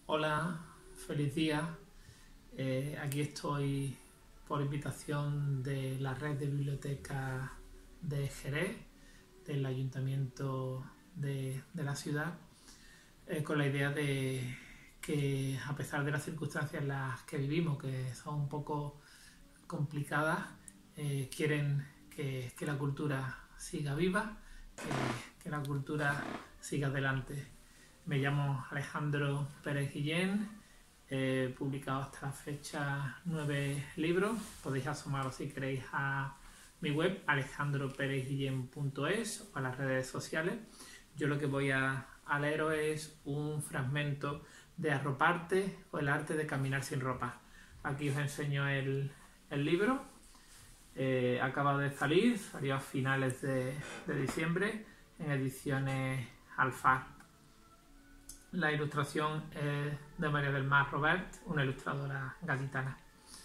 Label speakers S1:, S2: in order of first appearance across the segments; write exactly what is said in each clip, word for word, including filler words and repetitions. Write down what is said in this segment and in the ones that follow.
S1: Hola, feliz día. Eh, aquí estoy por invitación de la red de bibliotecas de Jerez, del ayuntamiento de, de la ciudad, eh, con la idea de que, a pesar de las circunstancias en las que vivimos, que son un poco complicadas, eh, quieren que, que la cultura siga viva, que, que la cultura siga adelante. Me llamo Alejandro Pérez Guillén, he publicado hasta la fecha nueve libros. Podéis asomaros si queréis a mi web alejandro pérez guillén punto es o a las redes sociales. Yo lo que voy a, a leeros es un fragmento de Arroparte o el arte de caminar sin ropa. Aquí os enseño el, el libro. Eh, acaba de salir, salió a finales de, de diciembre en ediciones Alfar. La ilustración es de María del Mar Robert, una ilustradora gaditana.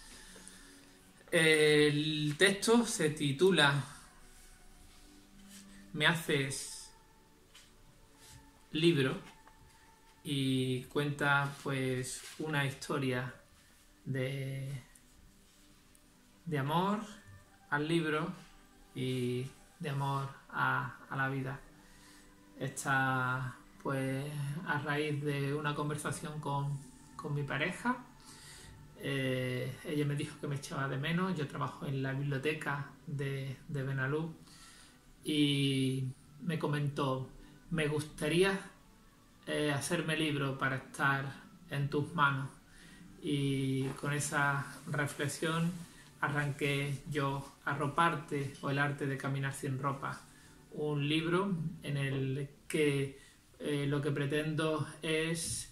S1: El texto se titula Me haces libro y cuenta pues una historia de, de amor al libro y de amor a, a la vida. Esta pues a raíz de una conversación con, con mi pareja. Eh, ella me dijo que me echaba de menos. Yo trabajo en la biblioteca de, de Benalú y me comentó: me gustaría eh, hacerme libro para estar en tus manos. Y con esa reflexión arranqué yo Arroparte o el arte de caminar sin ropa, un libro en el que Eh, lo que pretendo es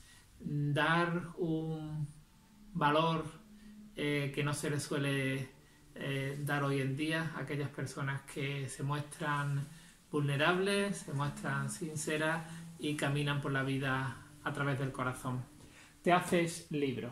S1: dar un valor eh, que no se le suele eh, dar hoy en día a aquellas personas que se muestran vulnerables, se muestran sinceras y caminan por la vida a través del corazón. Te haces libro.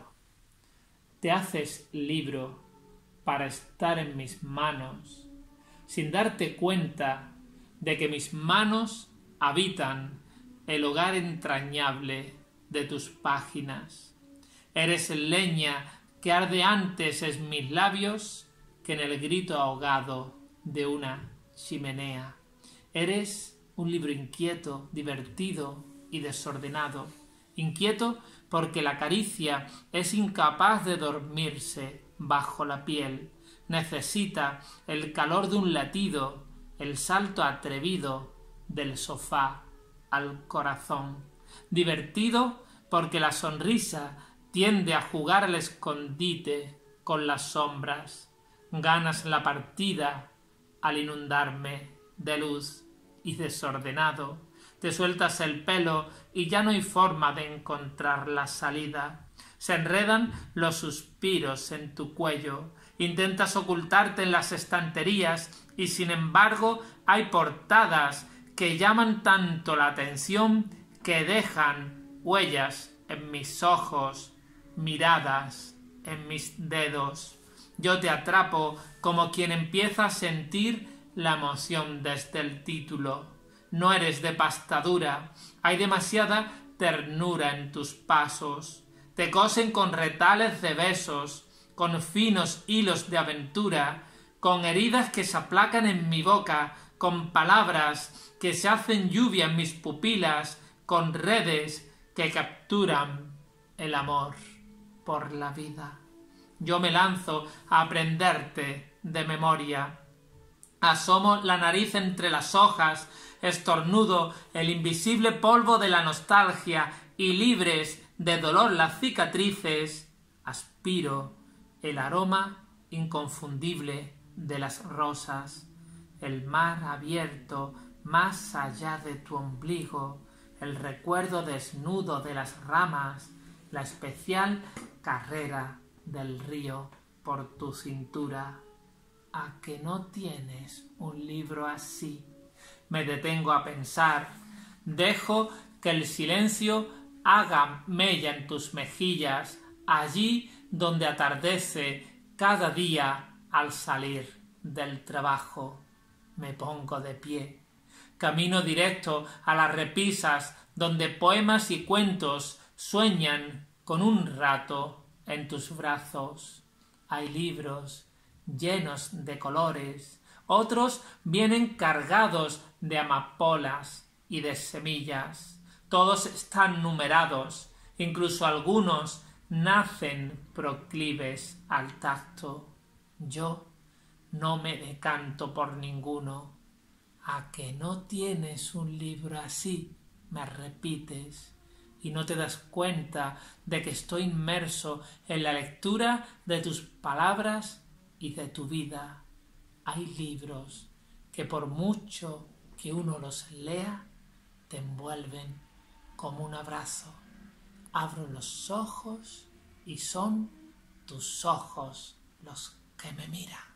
S1: Te haces libro para estar en mis manos, sin darte cuenta de que mis manos habitan el hogar entrañable de tus páginas. Eres leña que arde antes en mis labios que en el grito ahogado de una chimenea. Eres un libro inquieto, divertido y desordenado. Inquieto porque la caricia es incapaz de dormirse bajo la piel. Necesita el calor de un latido, el salto atrevido del sofá al corazón. Divertido porque la sonrisa tiende a jugar al escondite con las sombras. Ganas la partida al inundarme de luz y desordenado. Te sueltas el pelo y ya no hay forma de encontrar la salida. Se enredan los suspiros en tu cuello. Intentas ocultarte en las estanterías y sin embargo hay portadas que llaman tanto la atención que dejan huellas en mis ojos, miradas en mis dedos. Yo te atrapo como quien empieza a sentir la emoción desde el título. No eres de pasta dura, hay demasiada ternura en tus pasos. Te cosen con retales de besos, con finos hilos de aventura, con heridas que se aplacan en mi boca, con palabras que se hacen lluvia en mis pupilas, con redes que capturan el amor por la vida. Yo me lanzo a aprenderte de memoria. Asomo la nariz entre las hojas, estornudo el invisible polvo de la nostalgia y libres de dolor las cicatrices, aspiro el aroma inconfundible de las rosas. El mar abierto más allá de tu ombligo, el recuerdo desnudo de las ramas, la especial carrera del río por tu cintura. ¿A que no tienes un libro así? Me detengo a pensar, dejo que el silencio haga mella en tus mejillas, allí donde atardece cada día al salir del trabajo. Me pongo de pie. Camino directo a las repisas donde poemas y cuentos sueñan con un rato en tus brazos. Hay libros llenos de colores, otros vienen cargados de amapolas y de semillas. Todos están numerados, incluso algunos nacen proclives al tacto. Yo no me decanto por ninguno. ¿A que no tienes un libro así? Me repites, y no te das cuenta de que estoy inmerso en la lectura de tus palabras y de tu vida. Hay libros que por mucho que uno los lea, te envuelven como un abrazo. Abro los ojos y son tus ojos los que me miran.